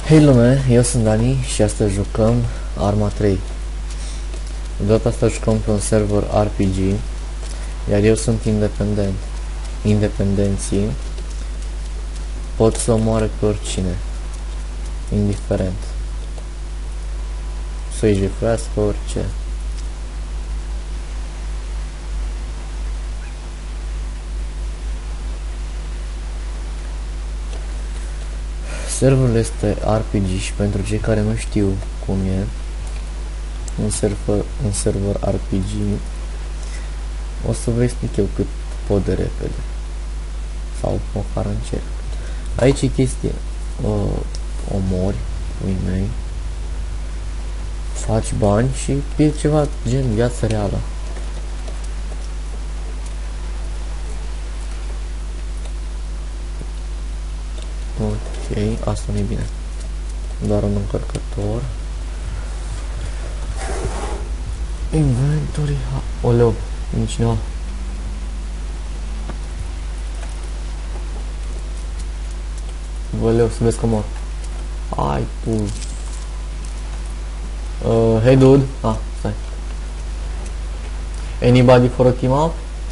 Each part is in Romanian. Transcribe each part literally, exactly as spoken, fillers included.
Hei lume, eu sunt Dani și astăzi jucăm Arma trei. De data asta jucăm pe un server R P G, iar eu sunt independent. Independenții pot să omoare pe oricine, indiferent. Să-i jefuiască orice. Serverul este R P G și pentru cei care nu știu cum e un server, un server R P G, o să vă explic eu cât pot de repede sau măcar încerc. Aici e chestia, uh, omori unii mei, faci bani și e ceva gen viața reală. Ok, asta nu e bine. Doar un încărcător. Inventory. Oleu, nici cineva. Oleu, să vezi că mor. Ai tu. Uh, hey dude. Ah, stai. Anybody for a team up?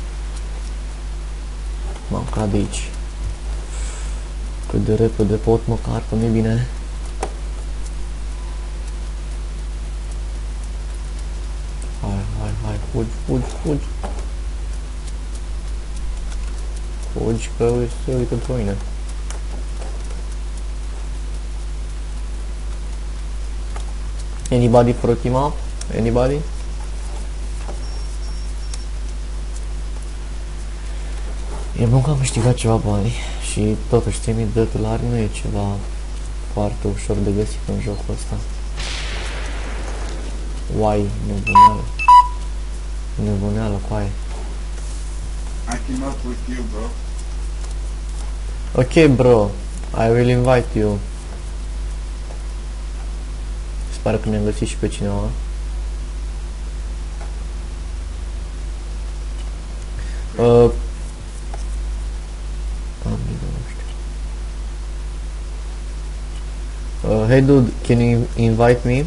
Mă cad aici. Cât de repede pot măcar, că nu-i bine. Hai, hai, hai, fugi, fugi, fugi. Fugi că se uită pe mine. Anybody for a team up? Anybody? E bun că am câștigat ceva bani și totuși trei mii de dolari nu e ceva foarte ușor de găsit în jocul ăsta. Uai, nebuneală. Nebuneală cu aia. I came up with you, bro. Ok, bro. I will invite you. Sper că ne-am găsit și pe cineva. Uh, Uh, hey dude, can you invite me?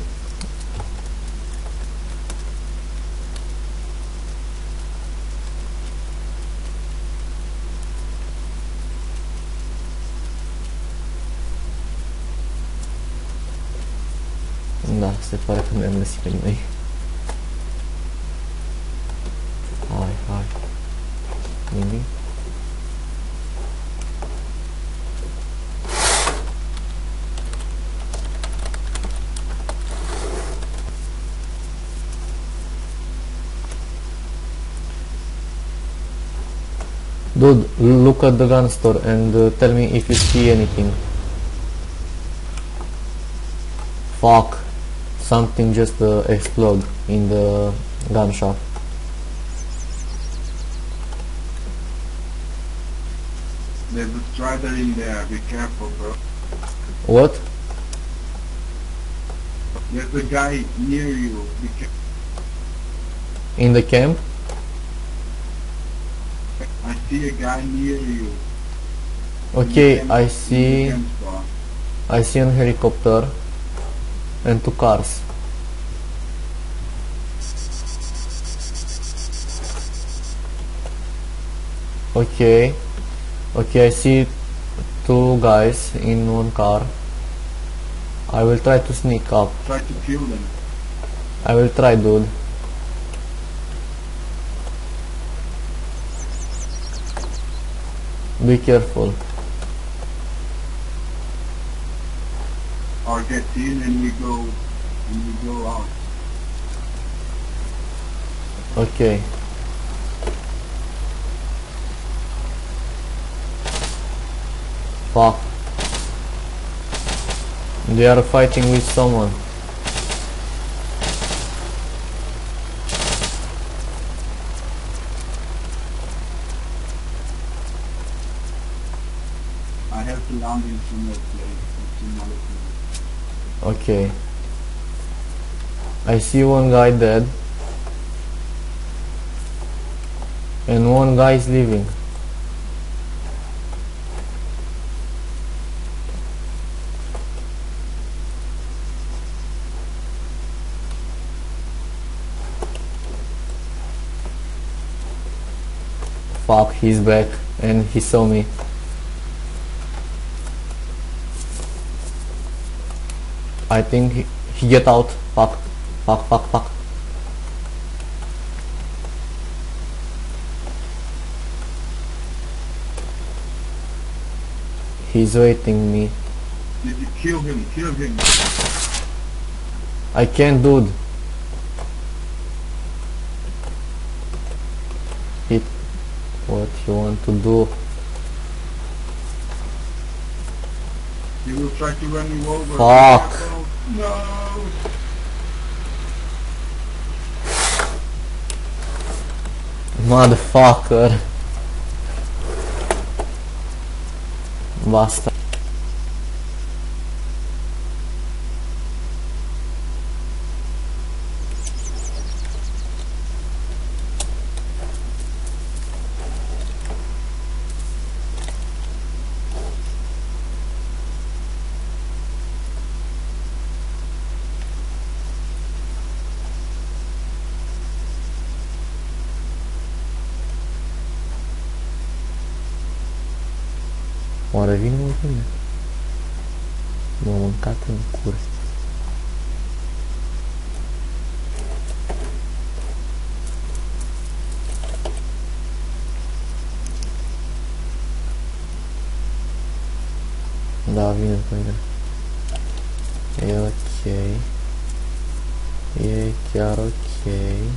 Da, se pare că mi-am găsit pe nimeni. Hai, hai. Nimic. Dude, look at the gun store and uh, tell me if you see anything. Fuck. Something just uh, explode in the gun shop. There's a strider in there, be careful, bro. What? There's a guy near you, be careful. In the camp? I see a guy near you. Okay, In the I camp- see in the camp spot. I see a helicopter and two cars. Okay. Okay, I see two guys in one car. I will try to sneak up. Try to kill them. I will try, dude. Be careful. Or get in and we go, and we go out. Okay. Fuck. They are fighting with someone. I have to land in some other place. in some other place. Okay. I see one guy dead. And one guy is leaving. fuck, he's back and he saw me. I think he, he get out. Fuck, fuck, fuck, fuck. He's waiting me. Did you kill him? Kill him. I can't, dude. It. What you want to do? He will try to run you over. Fuck. No. Motherfucker. Basta. Oare vine mă bine? M-a mâncat în cur. Da, vine pe mine. E ok. E chiar ok.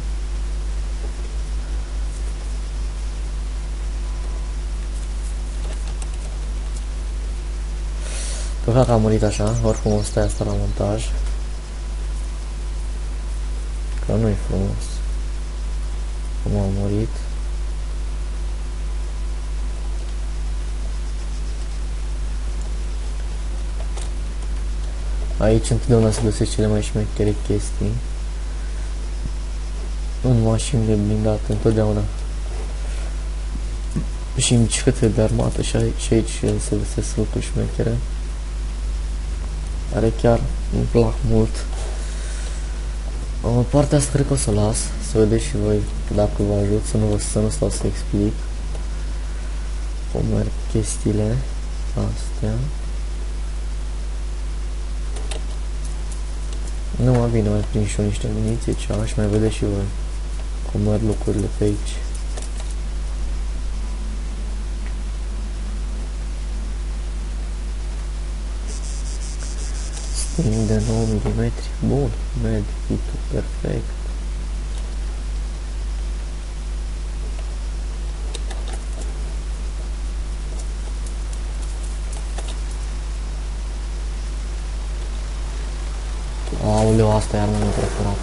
Păcat că a murit așa, oricum o stai asta la montaj. Că nu-i frumos. Cum a murit. Aici întotdeauna se găsesc cele mai șmechere chestii. În mașinile blindate, întotdeauna. Și în biciclete de armată și aici, și aici se găsesc lucruri șmechere. Care chiar îmi plac mult. O, partea asta cred că o să o las, să vedeți și voi dacă vă ajut, să nu, vă, să nu stau să explic cum merg chestiile astea. Nu mai bine, mai prind și eu niște muniție, ceva, și mai vedeți și voi cum merg lucrurile pe aici. Sting de nouă milimetri, bun, med, hitul perfect. Aoleu, asta e arma mea preferată.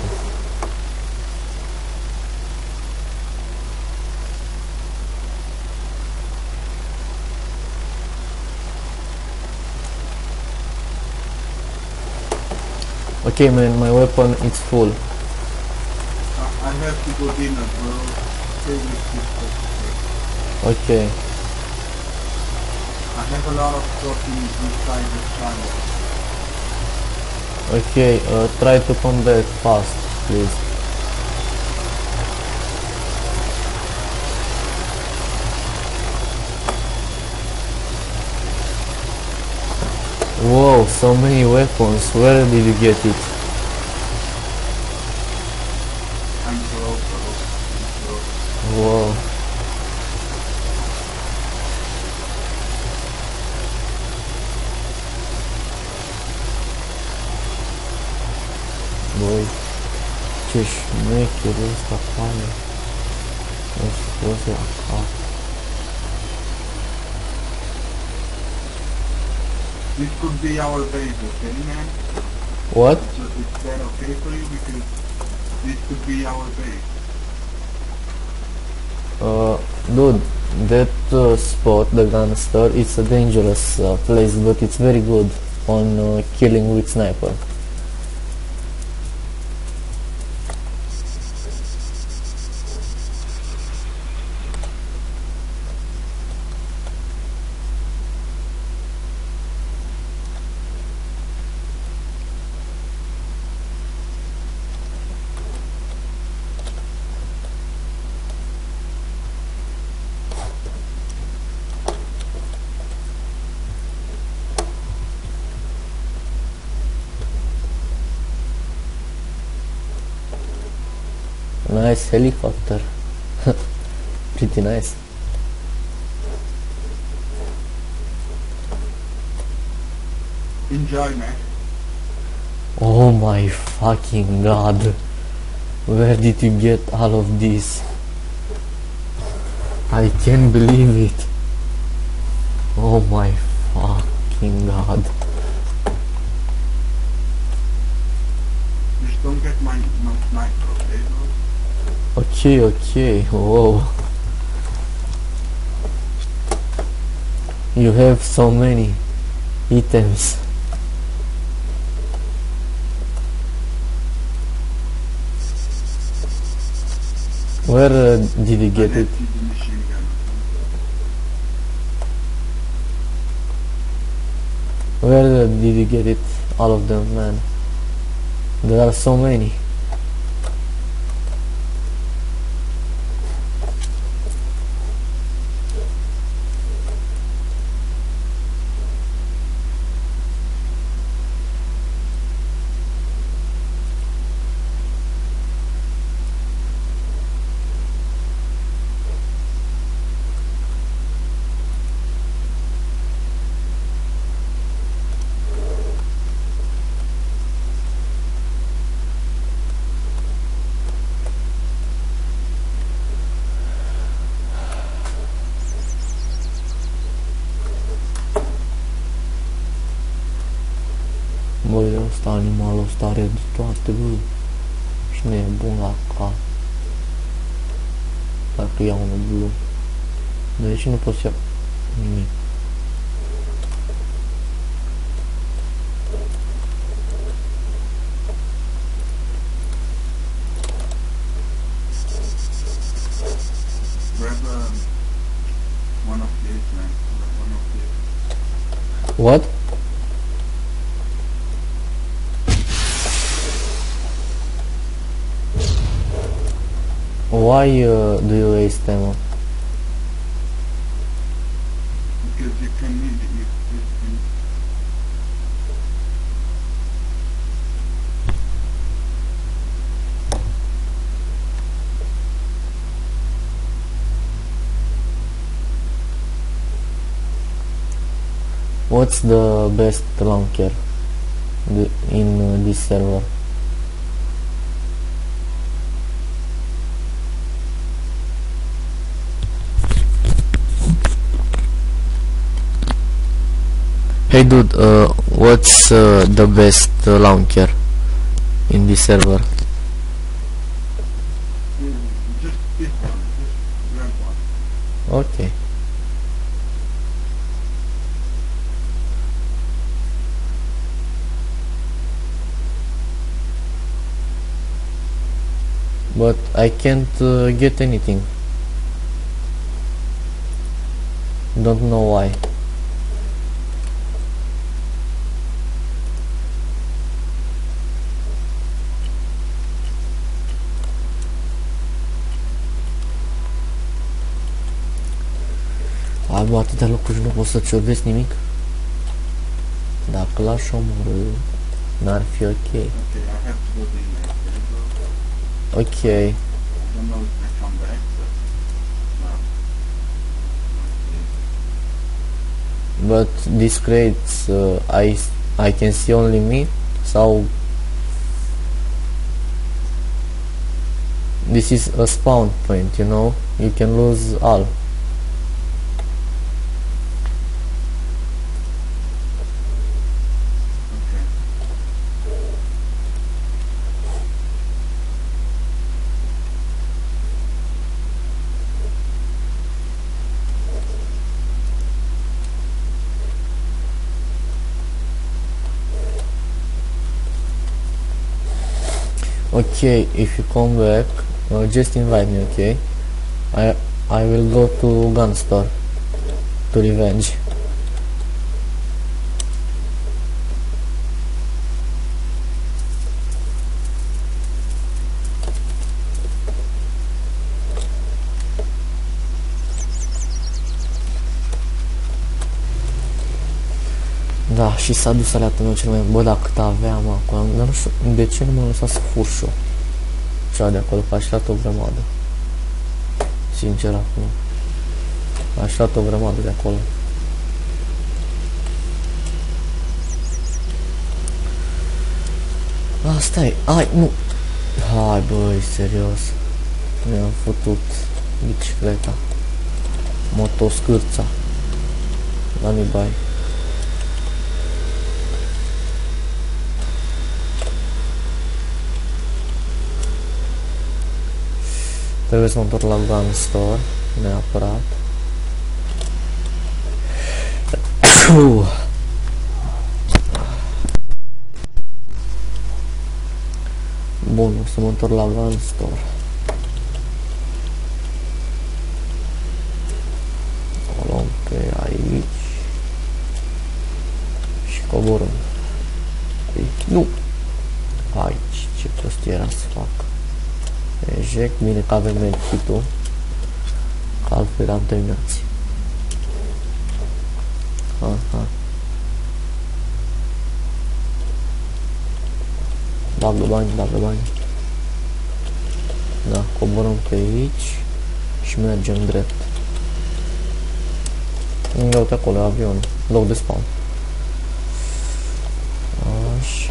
Okay, man, my weapon is full. I, I have to go dinner, bro. Stay with this person. Okay. I have a lot of proteins inside the channel. Okay, uh, try to come back fast, please. Whoa, so many weapons. Where did you get it? I'm broke, bro. I'm broke. Wow. Băi, ce șmecher ăsta pare. O scos la cap. This could be our base, okay, man? What? So is that okay for you? Because this could be our base. Uh, dude, that uh, spot, the gun store, it's a dangerous uh, place, but it's very good on uh, killing with sniper. Nice helicopter. Pretty nice. Enjoy, man. Oh my fucking god. Where did you get all of this? I can't believe it. Oh my fucking god. Just don't get my, my sniper, okay, bro? Okay, okay. Whoa. You have so many items. Where uh, did you get I it? left you the machine gun, Where uh, did you get it? All of them, man. There are so many. Băi, ăsta, animalul ăsta are de toate, bă. Și nu e bun la cap. Dacă iau unul blue. De ce nu pot să iau nimic? grab um, one of these, man. Grab one of these. What? Why uh, do you waste ammo? Because you can need it. You, you, you, What's the best launcher th- in uh, this server? Hey dude, uh, what's uh, the best uh, launcher in this server? you just this one. Just grab one. Okay. But I can't uh, get anything. Don't know why. Am atâtea lucruri și nu pot să ciobesc nimic. Dacă l-aș omorâ, n-ar fi ok. Okay, I have to go to the next bro. Ok. I don't know if I come back, but no. Okay. But these crates, uh, I, I can see only me, sau... This is a spawn point, you know? You can lose all. Okay. Okay, if you come back, uh, just invite me, okay? I I will go to gun store to revenge. Da, și s-a dus aleatul meu cel mai... Bă, dacă cât aveam acum, dar nu știu de ce nu m-am lăsat să fur și eu. cea de acolo, că aș luat o grămadă. Sincer acum. Aș luat o grămadă de acolo. Asta e. Ai, nu. Hai, băi, serios. Mi-am făcut bicicleta. Motoscârța. La Nibai. Trebuie să mă întorc la Gun Store. Neapărat. Bun, o să mă întorc la Gun Store. O luăm pe aici. Și coborâm. Nu! Aici, ce prostie era să fac. Eject, bine că avem medkit-ul. Că altfel am terminați. Aha. Bagă bani, bagă bani. Da, coborăm pe aici și mergem drept. Ia uite acolo, avionul, loc de spawn. Așa.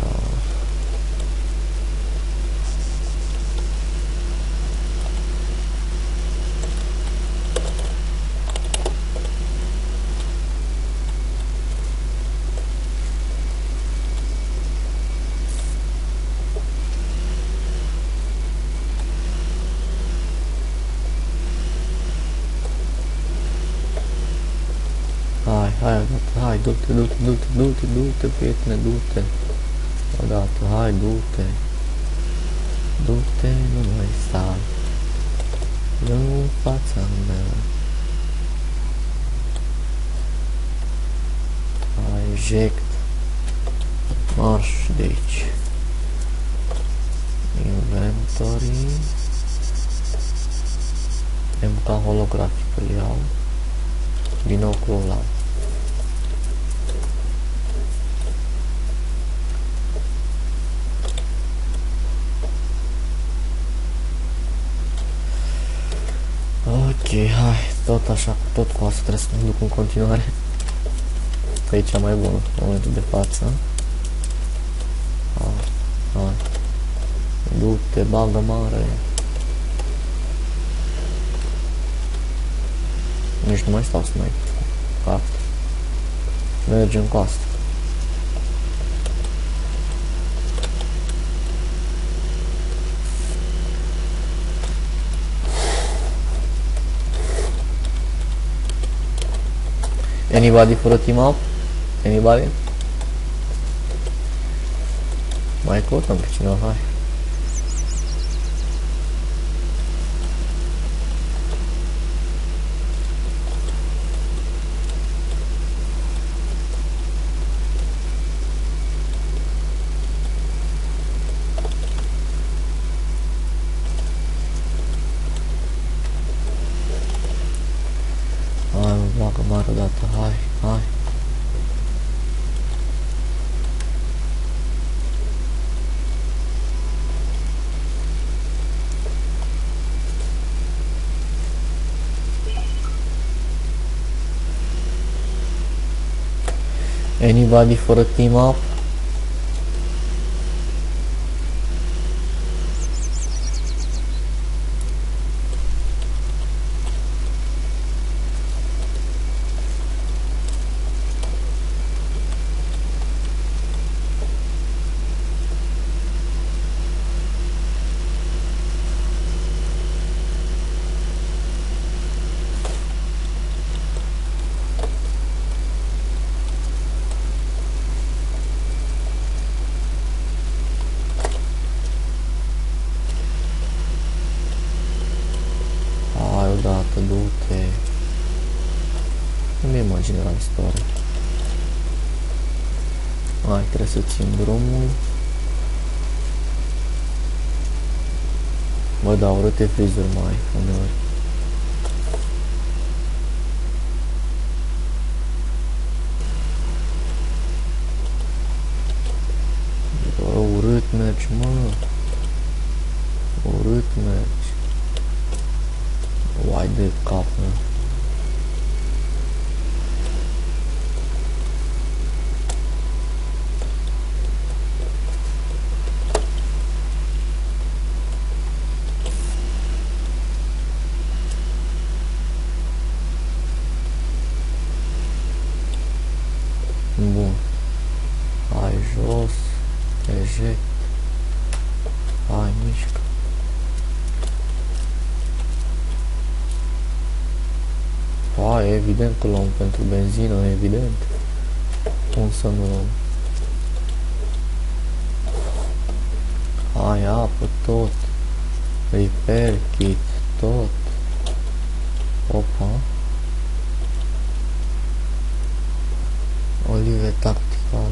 Hai, hai, hai, du-te, du-te, du-te, du-te, du-te, prietene, du-te. Odată, hai, du-te. Du-te, nu mai sta. În fața mea. Hai, eject. Marș de aici. Inventory. M K holografic îl iau. Binoclu ăla. Ok, hai, tot așa, tot cu asta trebuie să mă duc în continuare. Că e cea mai bună, în momentul de față. Hai, hai. Du-te, bagă mare. Nici nu mai stau să mai fac. Mergem cu asta. Anybody for a team up? Anybody? Mai căutăm pe cineva, hai. Hai, mă bagă mare odată, hai, hai. Anybody for a team up? Odată, du-te. Nu-mi imagine la istorie. Hai, trebuie să țin drumul. Bă, da, urâte frizuri mai uneori. Bă, urât mergi, mă. Urât mergi. Uai de cap, mă. Bun. Hai jos. Eject. Hai, mișcă. Hai, evident că luăm pentru benzină, evident. Cum să nu luăm? Hai, apă, tot. Repair kit, tot. Opa. Olive tactical.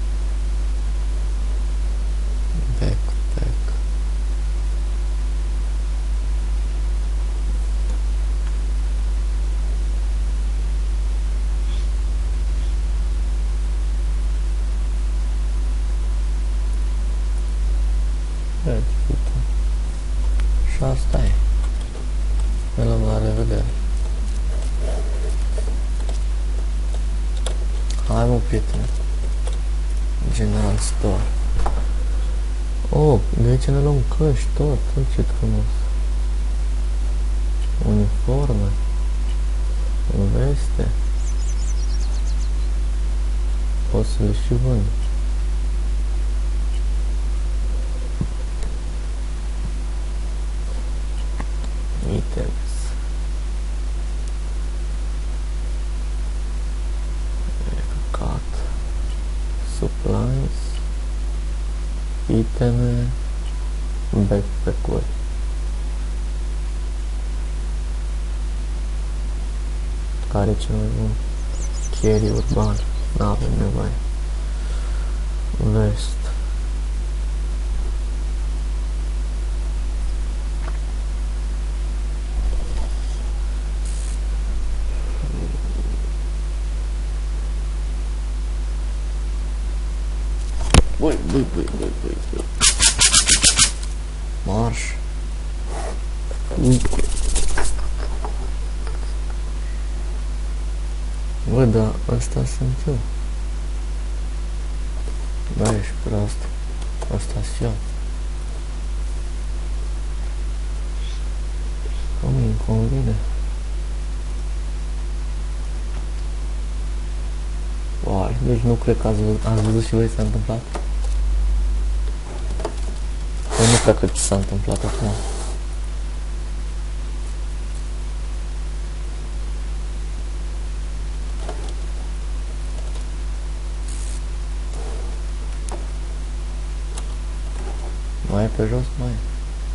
Backpack. Vezi, uite. Și asta e. Ne luăm la revedere. Hai, mă, prietene. General Store. Oh, de aici ne luăm căști, tot, tot ce frumos. Uniforme. Veste. Pot să le și vând. Items. Cut. Supplies. Iteme. Backpack-uri. Care e cel mai bun? Carry urban. N-avem nevoie. Vest. Băi, băi, băi, băi, băi, băi. Marș. Bă, da, ăsta sunt eu. Da, ești prost. Asta-s eu. Cum îmi convine. Uai, deci nu cred că ați văzut, ați văzut și voi ce s-a întâmplat. Eu nu cred că ce s-a întâmplat acum. Mai e pe jos? Mai e.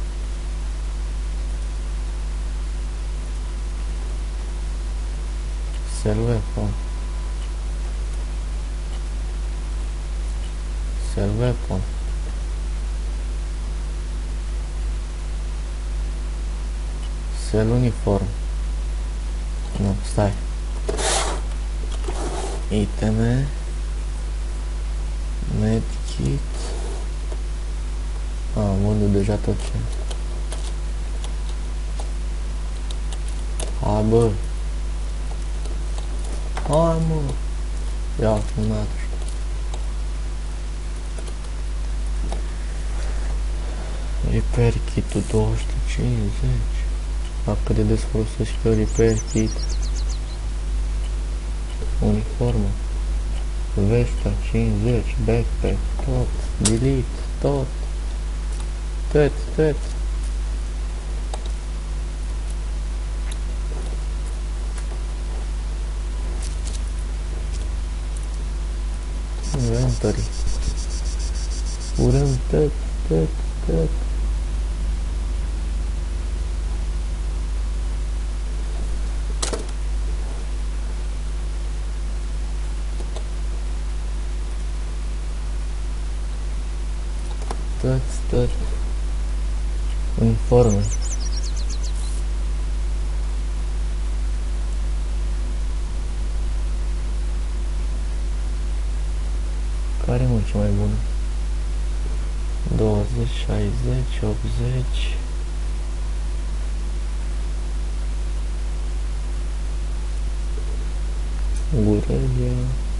Sell weapon. Sell weapon. Sell uniform. Nu, stai. Iteme. Medkit. A, am vândut deja tot ce. Hai, bă. Hai, mă. Ia, un dat. Repair kit-ul două sute cincizeci. La cât de des folosesc și eu repair kit. Uniformă. Vesta cincizeci. Backpack. Tot. Delete. Tot. Tot. Tot. Inventory. Urăm tot. Tot. Tot. Tot, tot. Uniforme. Care mă ce mai bună? douăzeci, șaizeci, optzeci. Gurelia.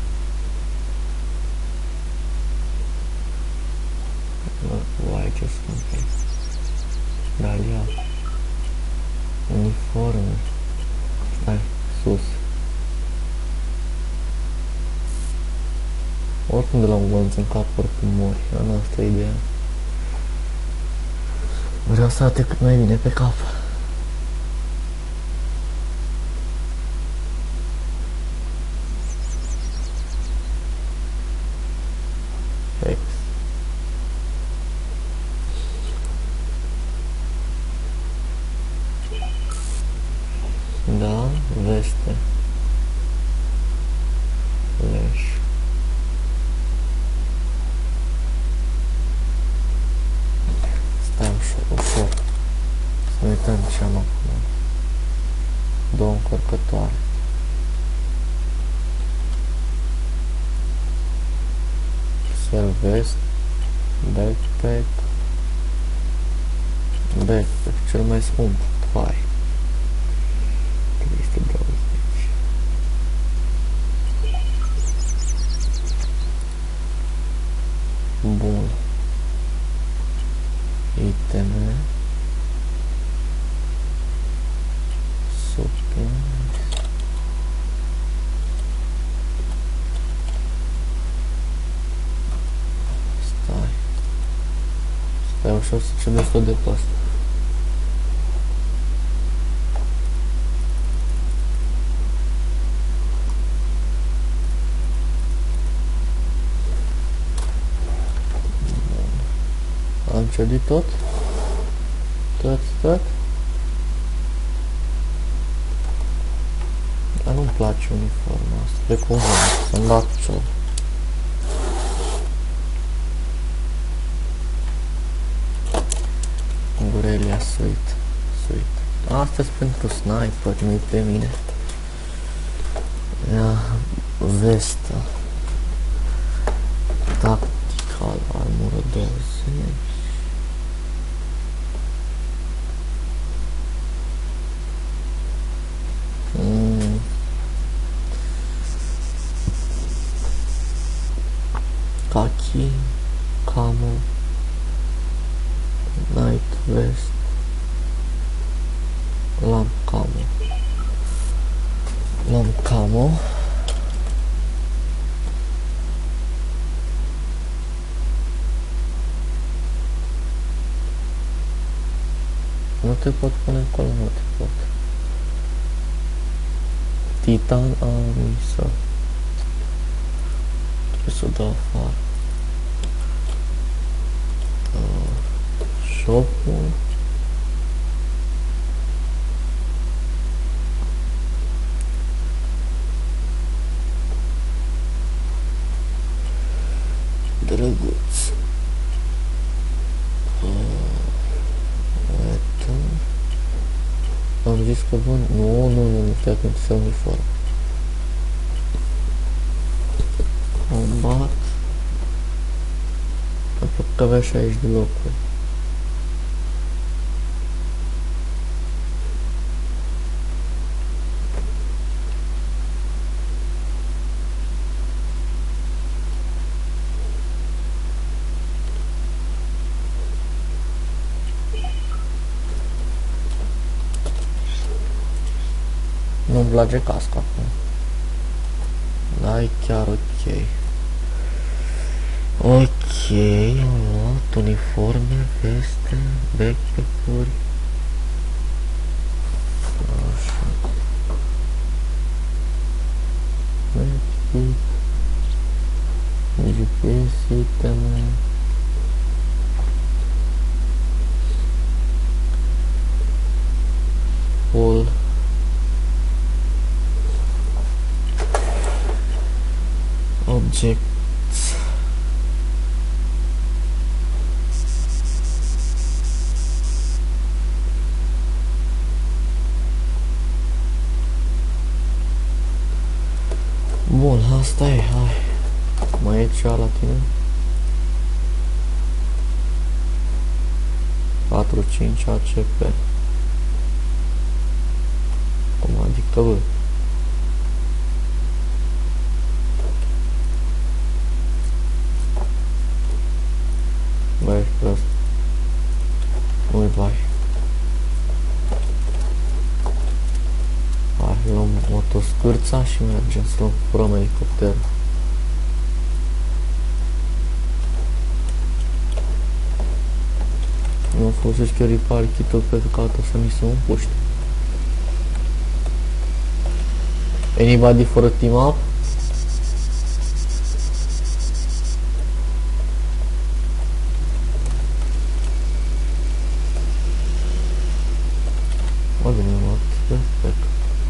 Uai, ce sunt pe aici? Dalia. Uniforme. Stai, sus. Oricum de la un glonț în cap, oricum mori. Asta e ideea. Vreau să ate cât mai bine pe cap. Hex. Da, veste. Leș. Stai ușor, ușor. Să uităm ce am acum. Două încărcătoare. Vest, backpack, backpack, cel mai scump, hai. trei sute douăzeci. Bun. Iteme. Super. Stai ușor să cedesc tot de pe asta. Am cedit tot? Tot, tot? Dar nu-mi place uniforma asta, de cuvânt, să-mi dat ce. Gurelia Suite. Suite. Asta-s pentru sniper, nu-i pe mine. Ia, Vesta. Tactical, armură douăzeci. Mm. Khaki, camo. Night vest, lamp camo, lamp camo, nu te pot pune acolo, nu te pot. Titan Armisa, trebuie să o dau afară. Shop-ul. Drăguț. Uite. Am zis că bun. Nu, nu, nu, nu, fii atent să uniform. Combat. Apropo că avea șaizeci de locuri. Nu-mi place casca acum. Da, e chiar ok. Ok, am luat uniforme, veste, backpack-uri. Așa. Backpack. G P S, iteme. Full. Objects. Bun, asta e, hai. Mai e cea la tine? patru cinci A C P. Cum adică, bă? lăsa și mergem să luăm furăm elicopter. Nu folosesc eu repair kit-ul pentru că altă să mi se împuște. Anybody for a team up? Mă bine, mă, perfect.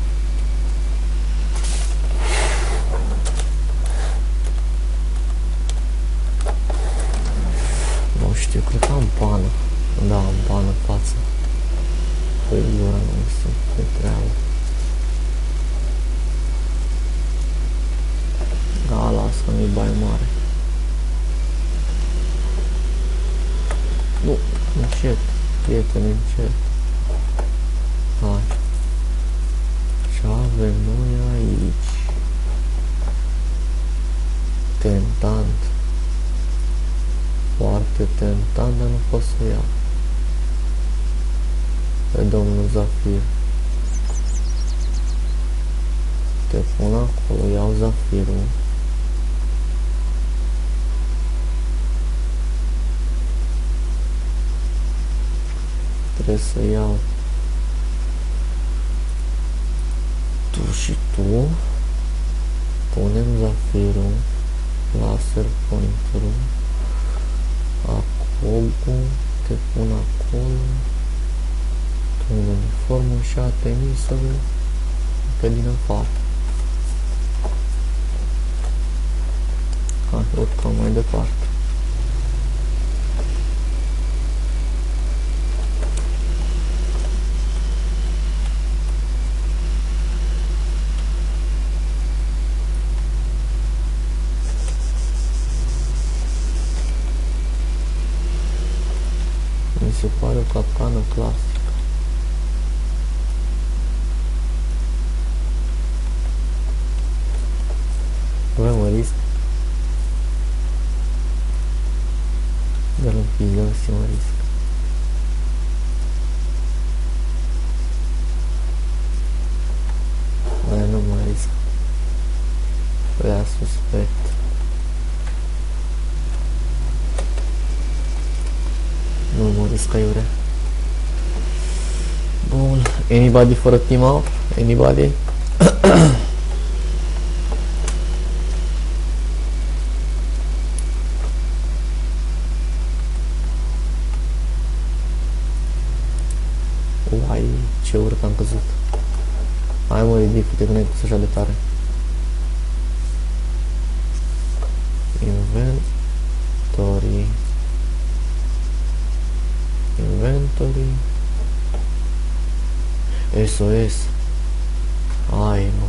Nu știu, cred că am pană. Da, am pană în față. Păi, dura, nu sunt pe treabă. Da, lasă, nu-i bai mare. Nu, încet, prieteni, încet. Hai. Ce avem noi aici? Tentant. Foarte tentant, dar nu pot să iau. Pe domnul Zafir. Te pun acolo, iau Zafirul. Trebuie să iau tu și tu. Punem Zafirul, laser pointerul, acolo, te pun acolo, tu în uniformă și atemisul pe din afară. Hai, urcăm mai departe. Mi se pare o capcană clasică. Vrem mă risc. Dar îmi pizăm și mă risc. Aia nu mă risc. Prea suspect. Nu mă risc aiurea. Bun. Anybody for a team up? Anybody? Uai, ce urât am căzut. Hai mă, ridică-te că n-ai pus așa de tare. Inventory. Inventory. S O S. Ai, mă.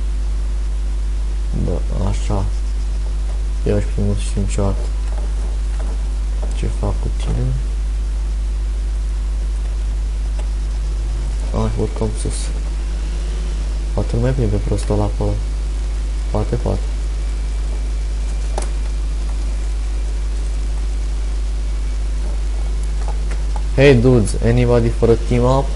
Da, așa. Eu și primul și niciodată. Ce fac cu tine? Hai, urcăm sus. Poate nu mai prind pe prostul ăla pe ăla. Poate, poate. Hey dudes, anybody for a team up?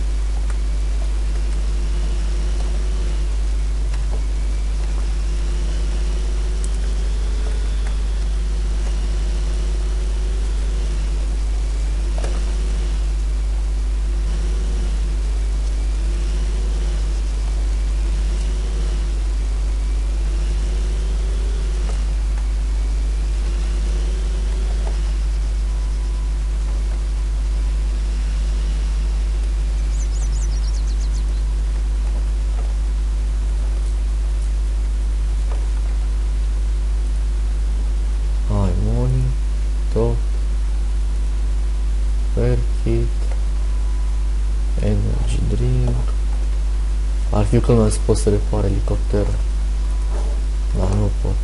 Energy drink. Ar fi că nu pot să repar elicopterul, dar nu pot.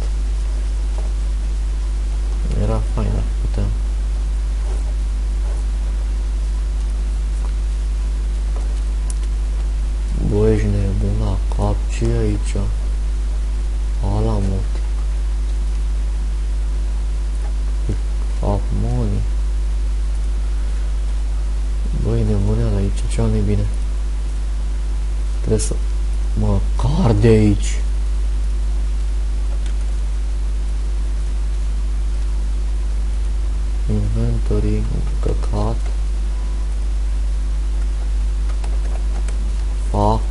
Era fain, ar putea. Bă, ești nebun la cap, ce e aici? Ala mult. Up money. Băi, nebuneală aici, ceva nu-i bine. Trebuie să mă Car de aici. Inventory, căcat. Fac.